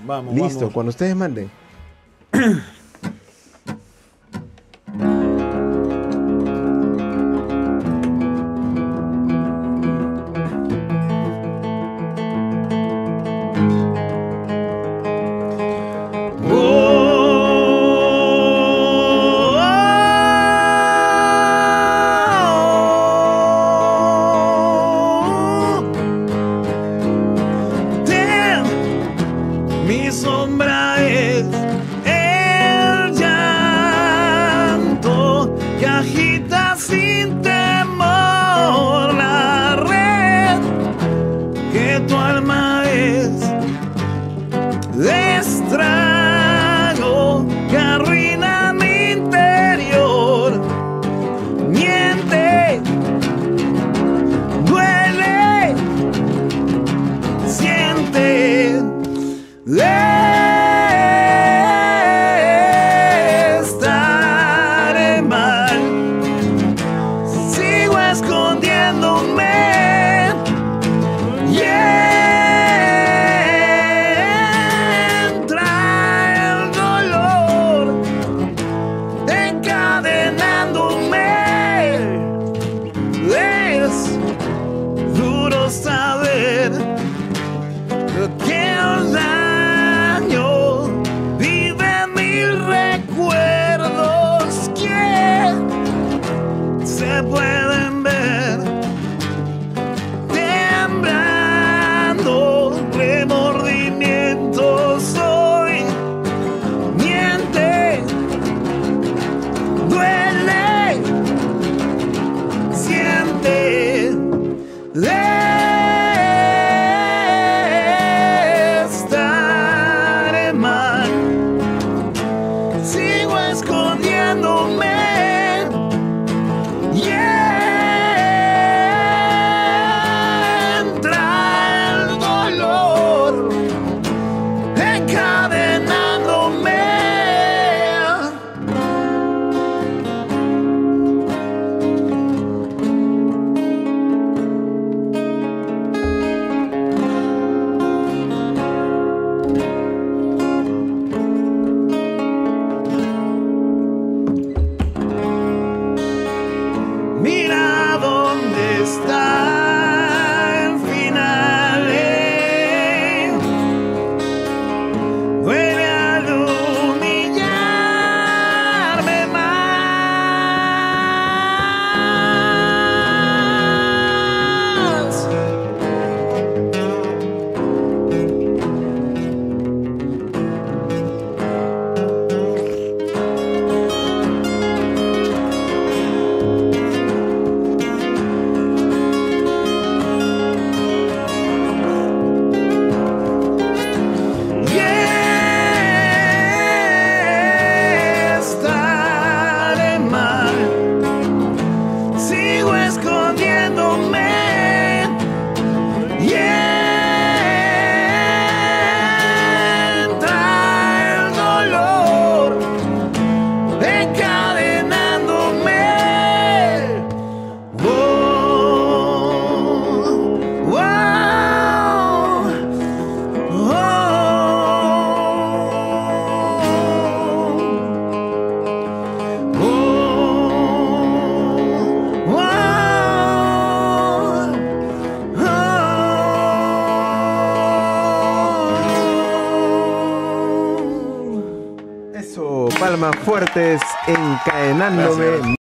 Vamos, Listo, vamos. cuando ustedes manden. Mi sombra es el llanto que agita sin temor la red, que tu alma es estrago que arruina mi interior, miente, duele, siente. Estaré mal, sigo escondiéndome y entra el dolor encadenándome. Es duro saber que el daño vive en mil recuerdos que se pueden ver temblando, remordimientos hoy, miente, duele, siente. Estaré mal, sigo escondiéndome y entra el dolor encadenándome. Mira dónde está el final. Duele al humillarme más. Estaré mal, sigo escondiéndome y entra el dolor encadenándome. Oh, oh, oh. Eso, palmas fuertes, encadenándome. Gracias.